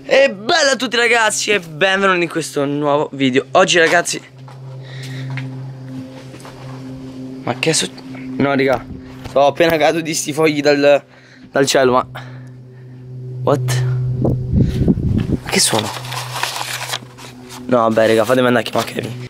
E bella a tutti ragazzi e benvenuti in questo nuovo video. Oggi ragazzi, ma che è successo? No raga, sono appena caduti sti fogli dal cielo. Ma what? Ma che suono? No vabbè raga, fatemi andare a chiamare Kevin.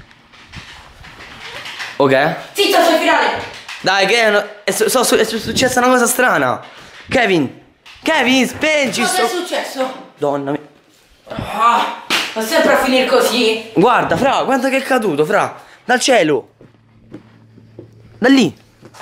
Ok? Zitto, sul finale! Dai che è successa una cosa strana. Kevin, speggi. Cosa è successo? Donna mia. Ah, ma sempre a finire così? Guarda fra, guarda che è caduto fra. Dal cielo. Da lì.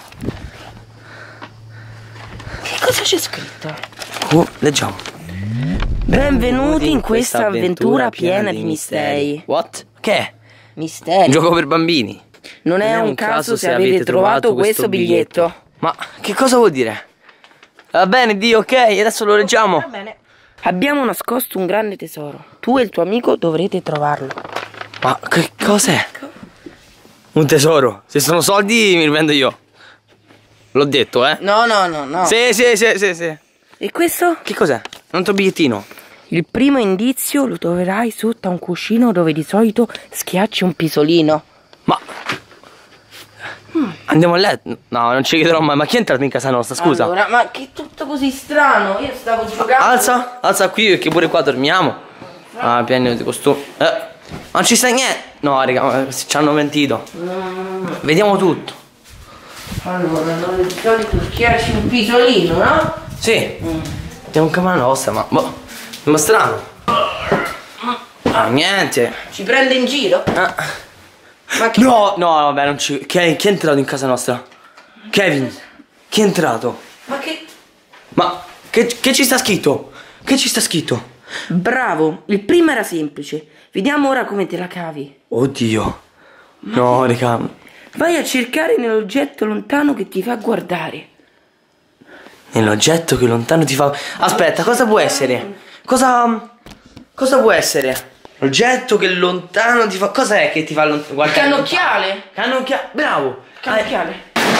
Che cosa c'è scritto? Leggiamo. Benvenuti in questa avventura piena di misteri. What? Che è? Misteri? Un gioco per bambini. Non è un caso se avete trovato questo biglietto. Ma che cosa vuol dire? Va bene Dio, ok, adesso lo leggiamo. Va bene. Abbiamo nascosto un grande tesoro. Tu e il tuo amico dovrete trovarlo. Ma che cos'è? Un tesoro. Se sono soldi mi rivendo io. L'ho detto, eh? No. Sì. E questo? Che cos'è? Un altro bigliettino. Il primo indizio lo troverai sotto a un cuscino dove di solito schiacci un pisolino. Ma andiamo a letto? No, non ci chiederò mai. Ma chi è entrato in casa nostra, scusa? Allora, ma che è tutto così strano? Io stavo giocando. Alza qui perché pure qua dormiamo. Ah, pieno di costumi. Non ci sta niente. No, raga, ci hanno mentito. Vediamo tutto. Allora, dove di solito schiacci un pisolino, no? Sì. Vediamo in camera nostra, ma boh, ma strano. Ah, niente. Ci prende in giro? Ma che... No, vabbè, non ci. Chi è entrato in casa nostra? Kevin. Chi è entrato? Ma che... Ma che ci sta scritto? Che ci sta scritto? Bravo, il primo era semplice. Vediamo ora come te la cavi. Oddio. No, raga. Vai a cercare nell'oggetto lontano che ti fa guardare. Nell'oggetto che lontano ti fa... Aspetta, cosa può essere? Cosa può essere? L'oggetto che lontano ti fa... Cos'è che ti fa guardare? Cannocchiale. Cannocchiale, bravo. Cannocchiale.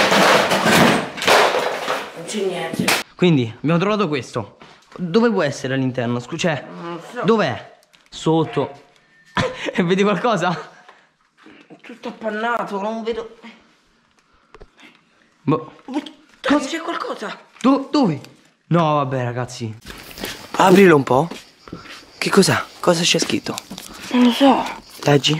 Non c'è niente. Quindi, abbiamo trovato questo. Dove può essere all'interno? Cioè, non so. Dov'è? Sotto. E vedi qualcosa? Tutto appannato, non vedo... Boh. Cosa c'è qualcosa? Dove? No, vabbè ragazzi. Aprilo un po'. Che cos'è? Cosa c'è scritto? Non lo so. Leggi.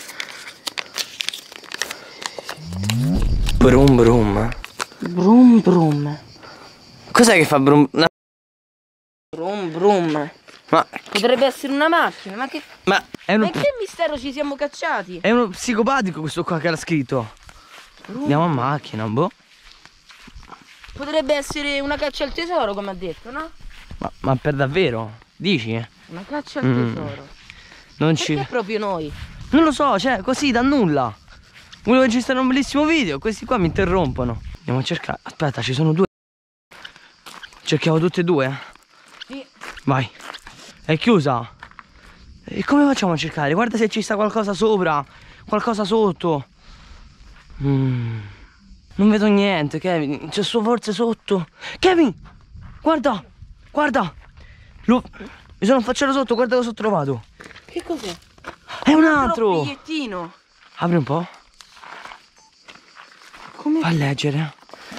Brum brum. Brum brum. Cos'è che fa brum? Brum brum. Ma potrebbe essere una macchina, ma che... Ma è uno... Ma in che mistero ci siamo cacciati? È uno psicopatico questo qua che l'ha scritto. Andiamo a macchina, boh. Potrebbe essere una caccia al tesoro, come ha detto, no? Ma per davvero? Dici? Una caccia al tesoro. Non Perché proprio noi? Non lo so, cioè così da nulla. Volevo registrare un bellissimo video, questi qua mi interrompono. Andiamo a cercare. Aspetta, ci sono due. Cerchiamo tutte e due? Sì. Vai. È chiusa. E come facciamo a cercare? Guarda se ci sta qualcosa sopra, qualcosa sotto. Non vedo niente, Kevin. C'è forse sotto. Kevin! Guarda! Mi sono affacciato sotto, guarda cosa ho trovato. Che cos'è? È un altro! Un bigliettino. Apri un po'. Come? Fa leggere.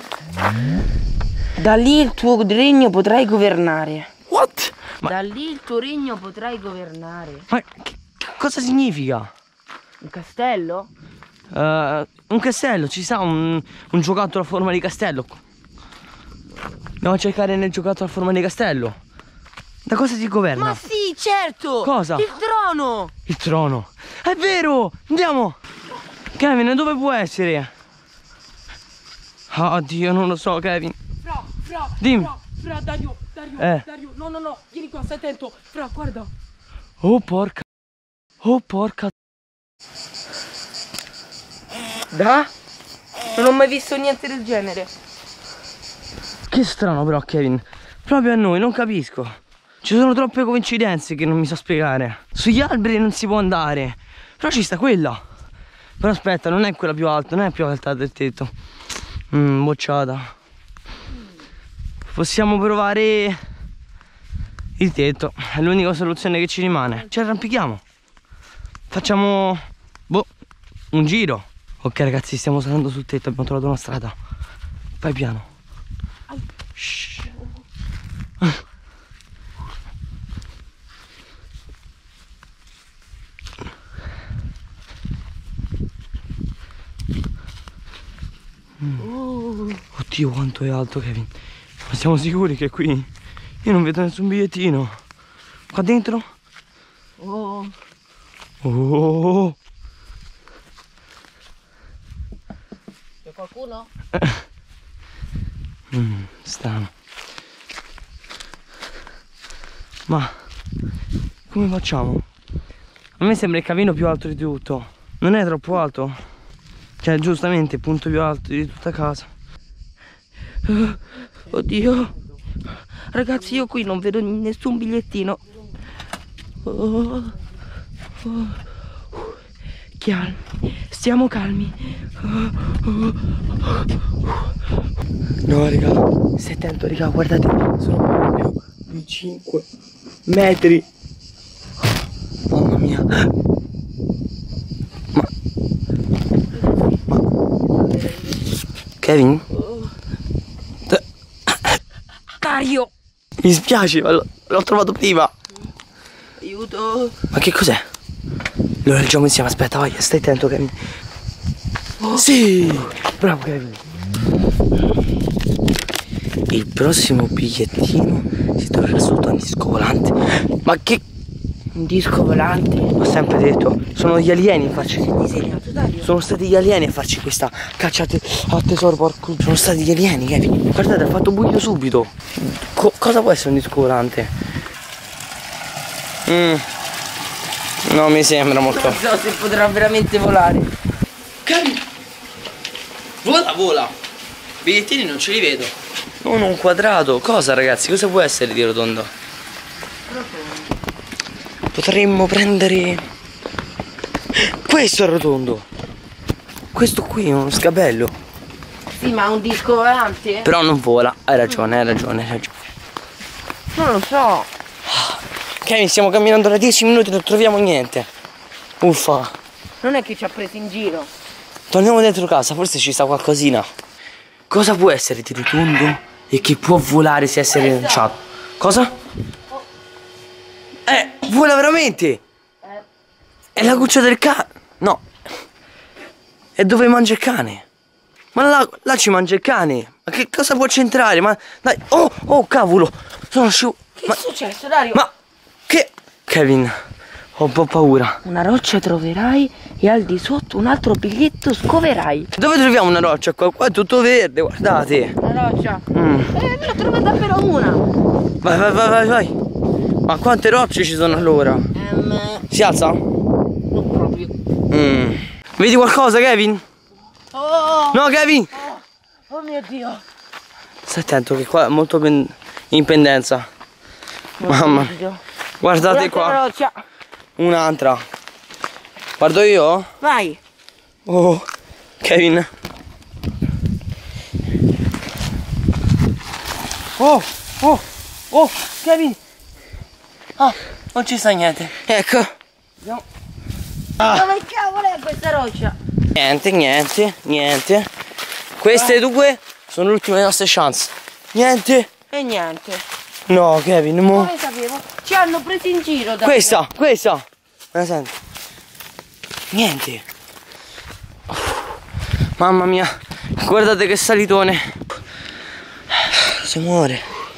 Da lì il tuo regno potrai governare. What? Da lì il tuo regno potrai governare. Ma che cosa significa? Un castello? Un castello, ci sta un giocattolo a forma di castello. Andiamo a cercare nel giocattolo a forma di castello. Da cosa si governa? Ma sì, certo! Cosa? Il trono! Il trono! È vero! Andiamo! Kevin, dove può essere? Oddio, non lo so, Kevin. Fra, dimmi. Fra, Dario, no, vieni qua, stai attento. Fra, guarda. Oh porca. Da? Non ho mai visto niente del genere. Che strano però, Kevin. Proprio a noi, non capisco. Ci sono troppe coincidenze che non mi so spiegare. Sugli alberi non si può andare. Però ci sta quella. Però aspetta, non è quella più alta, non è più alta del tetto. Bocciata. Possiamo provare il tetto è l'unica soluzione che ci rimane. Ci arrampichiamo. Facciamo un giro. Ok ragazzi, stiamo salendo sul tetto, abbiamo trovato una strada. Vai piano. Shh. Oddio quanto è alto, Kevin. Ma siamo sicuri che qui? Io non vedo nessun bigliettino. Qua dentro? Oh. C'è qualcuno? Strano. Ma come facciamo? A me sembra il camino più alto di tutto. Non è troppo alto? Cioè giustamente il punto più alto di tutta casa. Oddio. Ragazzi, io qui non vedo nessun bigliettino. Calmi, stiamo calmi. No raga, stai attento raga, guardate, sono più di 5 metri. Mamma mia. Ma Kevin? Dario! Mi spiace, ma l'ho trovato prima. Aiuto! Ma che cos'è? Lo leggiamo insieme, aspetta, vai, stai attento Kevin. Sì! Bravo Kevin. Il prossimo bigliettino si troverà sotto un disco volante. Ma che... Un disco volante? Ho sempre detto, sono gli alieni a farci... Disegnato, Dario. Sono stati gli alieni a farci questa cacciata al tesoro, porco. Sono stati gli alieni, Kevin. Guardate, ha fatto buio subito. Cosa può essere un disco volante? Non mi sembra molto. Non so se potrà veramente volare. Kevin! Vola! Bigliettini non ce li vedo. Non un quadrato. Cosa ragazzi? Cosa può essere di rotondo? Potremmo prendere... Questo è rotondo. Questo qui è uno sgabello. Sì, ma un disco volante? Però non vola. Hai ragione. Non lo so. Kevin, stiamo camminando da 10 minuti e non troviamo niente. Uffa. Non è che ci ha preso in giro. Torniamo dentro casa, forse ci sta qualcosina. Cosa può essere di rotondo e che può volare se essere lanciato? Cosa? Vola veramente! È la cuccia del cane. No. È dove mangia il cane. Ma là ci mangia il cane. Ma che cosa può c'entrare? Ma dai. Oh cavolo. Sono scivolato. Che è successo, Dario? Ma che... Kevin, ho un po' paura. Una roccia troverai e al di sotto un altro biglietto scoverai. Dove troviamo una roccia qua? Qua è tutto verde, guardate. Una roccia? Ne ho trovata davvero una. Vai. Ma quante rocce ci sono allora? Si alza? Non proprio. Vedi qualcosa, Kevin? Oh! No, Kevin! Oh mio Dio! Stai attento che qua è molto in pendenza. Mamma. Guardate qua. Roccia. Un'altra. Guardo io? Vai. Oh, Kevin. Oh, Kevin. Ah, non ci sta niente. Ecco. No. Ah. Dove cavolo è questa roccia? Niente. Queste due sono le ultime nostre chance. Niente. E niente. No, Kevin, mo. Come sapevo? Ci hanno preso in giro, dai. Questa. Ma senti. Niente. Mamma mia. Guardate che salitone. Si muore.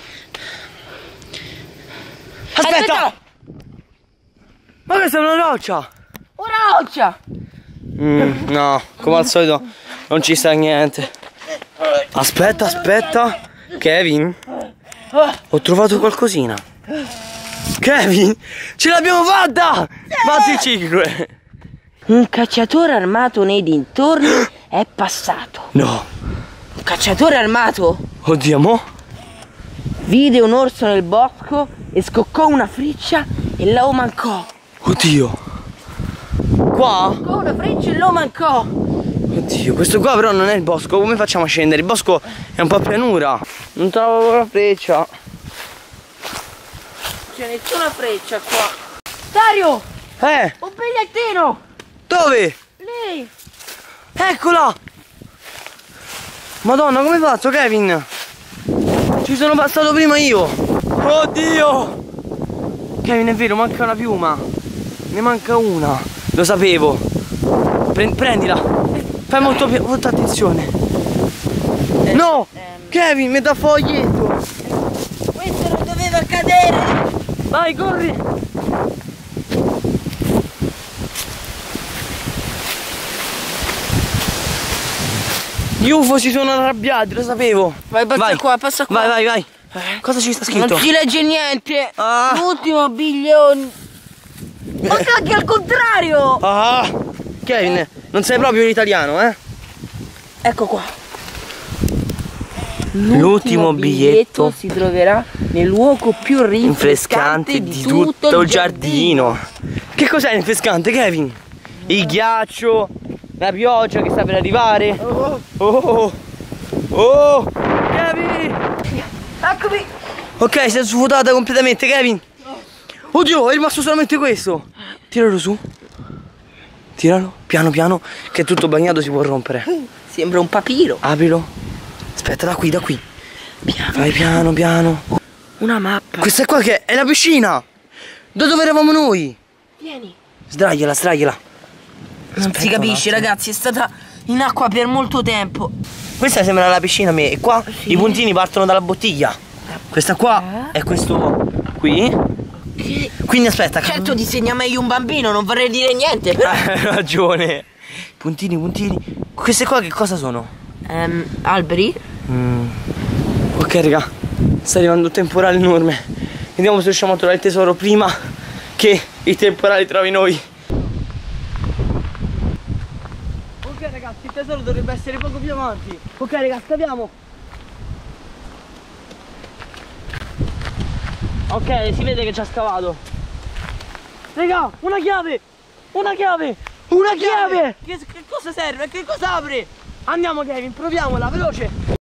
Aspetta! Ma questa è una roccia! Una roccia! No, come al solito non ci sta niente. Aspetta. Kevin, ho trovato qualcosina. Kevin, ce l'abbiamo fatta! Fatti 5. Un cacciatore armato nei dintorni è passato. No. Un cacciatore armato Oddio, mo? vide un orso nel bosco e scoccò una freccia e lo mancò. Oddio. Qua? Scoccò una freccia e lo mancò. Oddio, questo qua però non è il bosco. Come facciamo a scendere? Il bosco è un po' pianura. Non trovo la freccia. c'è nessuna freccia qua. Dario! Un bigliettino! Dove? Lì! Eccola! Madonna, come hai fatto, Kevin? Ci sono passato prima io. Oddio! Kevin, è vero, manca una piuma. Ne manca una. Lo sapevo. Prendila. Fai molta attenzione. No! Kevin, mi dà foglietto. Questo non doveva accadere! Vai, corri! Gli UFO si sono arrabbiati, lo sapevo. Vai, passa qua, passa qua. Vai. Cosa ci sta scritto? Non si legge niente. Ah. L'ultimo biglione. Ma anche al contrario! Ah! Kevin, non sei proprio l'italiano, eh? Ecco qua. L'ultimo biglietto si troverà nel luogo più rinfrescante di tutto il giardino. Che cos'è rinfrescante, Kevin? Il ghiaccio, la pioggia che sta per arrivare. Oh, Kevin! Eccomi! Ok, si è svuotata completamente, Kevin. Oddio, è rimasto solamente questo. Tiralo su. Tiralo, piano piano, che è tutto bagnato, si può rompere. Sembra un papiro. Aprilo. Aspetta, da qui. Piano. Vai piano. Una mappa. Questa qua che è la piscina. Da dove eravamo noi? Vieni. Sdraiala. Non si capisce, ragazzi, è stata in acqua per molto tempo. Questa sembra la piscina a me. E qua i puntini partono dalla bottiglia. Questa qua è questo qui. Quindi aspetta. Certo disegna meglio un bambino, non vorrei dire niente, però. Hai ragione. Puntini. Queste qua che cosa sono? Alberi? Ok, raga, sta arrivando un temporale enorme. Vediamo se riusciamo a trovare il tesoro prima che il temporale trovi noi. Ok ragazzi, il tesoro dovrebbe essere poco più avanti. Ok ragazzi, scaviamo. Ok, si vede che ci ha scavato. Raga, una chiave! Che cosa serve? Che cosa apre? Andiamo Kevin, proviamola, veloce!